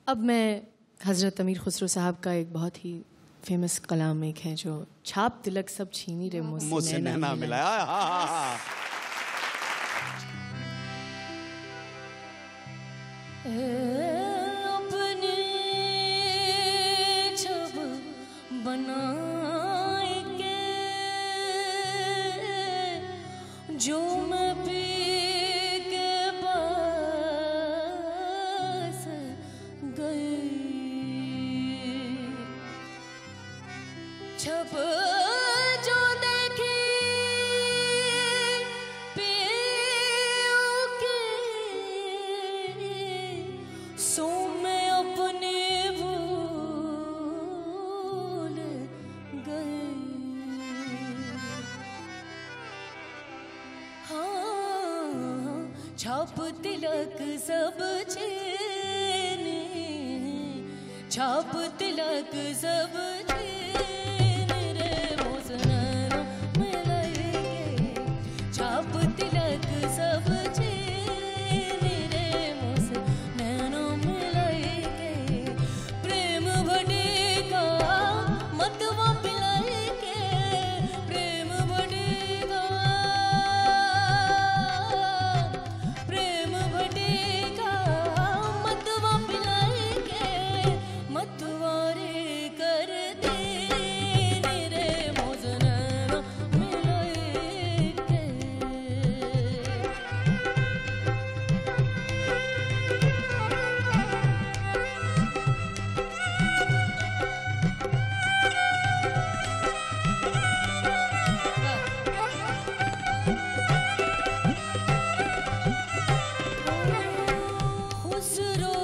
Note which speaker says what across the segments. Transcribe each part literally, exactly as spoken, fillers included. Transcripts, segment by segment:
Speaker 1: अब मैं हज़रत अमीर खुसरो साहब का एक बहुत ही फेमस कलाम एक है जो छाप तिलक सब छीनी रे
Speaker 2: मुझसे नैना मिलाया।
Speaker 3: अपने जब बनाए के जो मैं पी के बस गई, छप जो देखी पियो के सो मैं अपने भूल गई। हाँ छाप तिलक सब छीने, छाप तिलक सब छीने रे मोसनैनो मिलाएंगे, छाप तिलक सब छीने रे मोसनैनो मिलाएंगे। प्रेम भटेगा मतवा पिलाएंगे, प्रेम भटेगा, प्रेम भटेगा मतवा पिलाएंगे, मतवारे कर देने रे मोसनैनो मिलाएंगे। खुसरो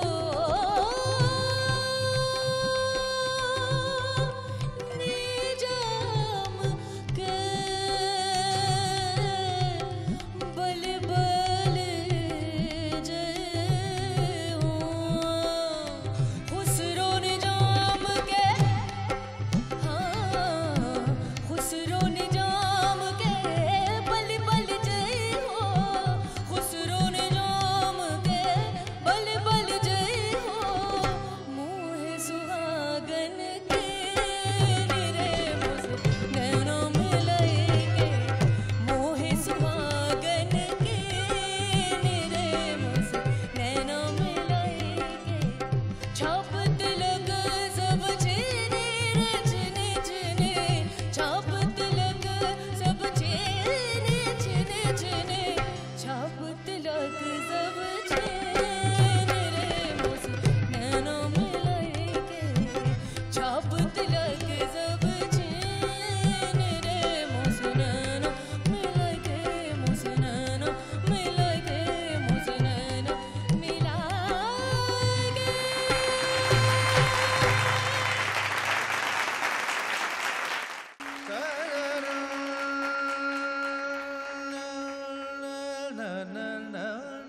Speaker 3: निजाम के बल बल जय हो, खुसरो निजाम के, हाँ खुसरो निजाम के बल बल जय हो, खुसरो निजाम के बल बल जय हो। मोहे सुहागन के रे मोसनैनो मिलाएंगे, मोहे सुहागन के रे मोसनैनो मिलाएंगे। छाप तिलक सब छीने रे छीने छीने, छाप तिलक सब छीने छीने छीने, छाप तिलक सब छीने रे मोसनैनो मिलाएंगे, छाप तिलक सब छीने रे मोसनैनो मिलाएंगे, मोसनैनो मिलाएंगे, मोसनैनो मिलाएंगे।
Speaker 2: ना ना ना